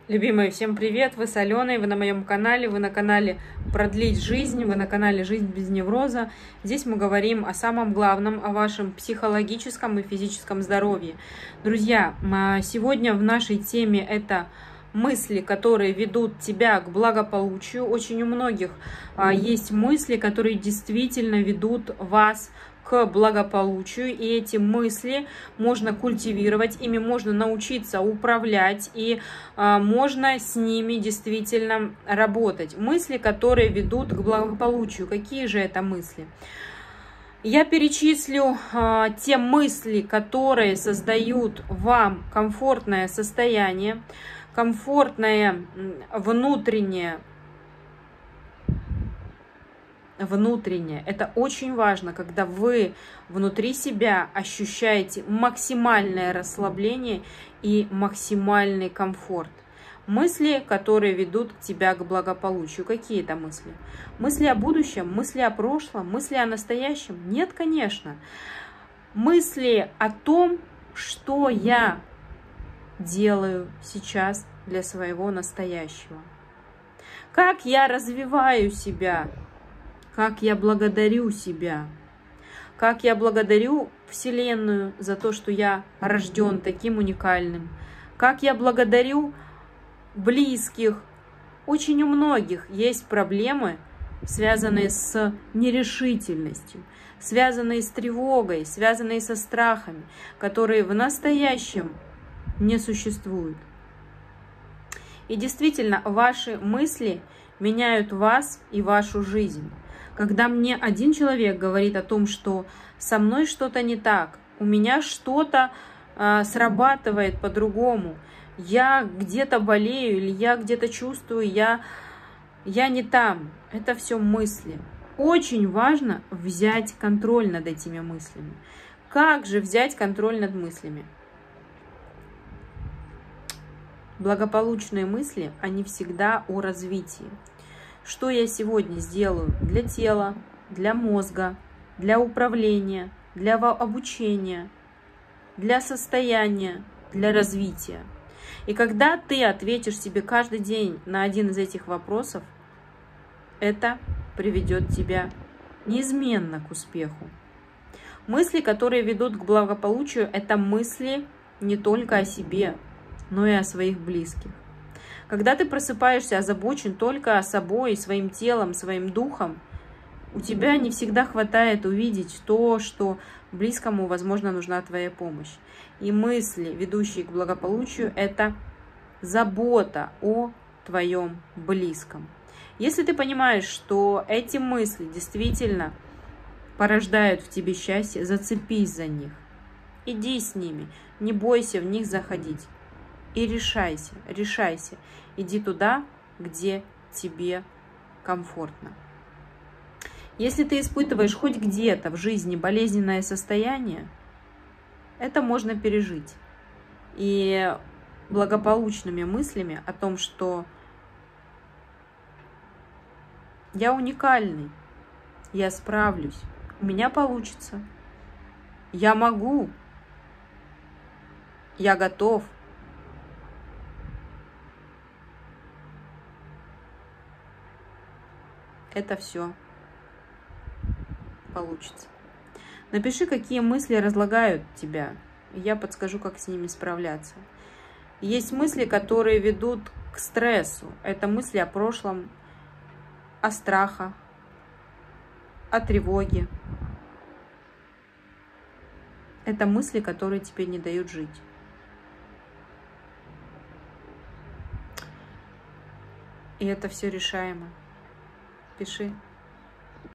Любимые, всем привет! Вы с Аленой, вы на моем канале, вы на канале «Продлить жизнь», вы на канале «Жизнь без невроза». Здесь мы говорим о самом главном, о вашем психологическом и физическом здоровье. Друзья, сегодня в нашей теме это мысли, которые ведут тебя к благополучию. Очень у многих есть мысли, которые действительно ведут вас к благополучию, и эти мысли можно культивировать, ими можно научиться управлять, и можно с ними действительно работать. Мысли, которые ведут к благополучию. Какие же это мысли? Я перечислю те мысли, которые создают вам комфортное состояние, комфортное внутреннее. Это очень важно, когда вы внутри себя ощущаете максимальное расслабление и максимальный комфорт. Мысли, которые ведут тебя к благополучию. Какие это мысли? Мысли о будущем, мысли о прошлом, мысли о настоящем? Нет, конечно. Мысли о том, что я делаю сейчас для своего настоящего. Как я развиваю себя. Как я благодарю себя, как я благодарю Вселенную за то, что я рожден таким уникальным, как я благодарю близких. Очень у многих есть проблемы, связанные с нерешительностью, связанные с тревогой, связанные со страхами, которые в настоящем не существуют. И действительно, ваши мысли меняют вас и вашу жизнь. Когда мне один человек говорит о том, что со мной что-то не так, у меня что-то срабатывает по-другому, я где-то болею или я где-то чувствую, я не там. Это все мысли. Очень важно взять контроль над этими мыслями. Как же взять контроль над мыслями? Благополучные мысли, они всегда о развитии. Что я сегодня сделаю для тела, для мозга, для управления, для обучения, для состояния, для развития. И когда ты ответишь себе каждый день на один из этих вопросов, это приведет тебя неизменно к успеху. Мысли, которые ведут к благополучию, это мысли не только о себе, но и о своих близких. Когда ты просыпаешься озабочен только собой, своим телом, своим духом, у тебя не всегда хватает увидеть то, что близкому, возможно, нужна твоя помощь. И мысли, ведущие к благополучию, это забота о твоем близком. Если ты понимаешь, что эти мысли действительно порождают в тебе счастье, зацепись за них. Иди с ними, не бойся в них заходить. И решайся. Иди туда, где тебе комфортно. Если ты испытываешь хоть где-то в жизни болезненное состояние, это можно пережить. И благополучными мыслями о том, что я уникальный, я справлюсь, у меня получится, я могу, я готов. Это все получится. Напиши, какие мысли разлагают тебя, и я подскажу, как с ними справляться. Есть мысли, которые ведут к стрессу. Это мысли о прошлом, о страхах, о тревоге. Это мысли, которые тебе не дают жить. И это все решаемо. Пиши.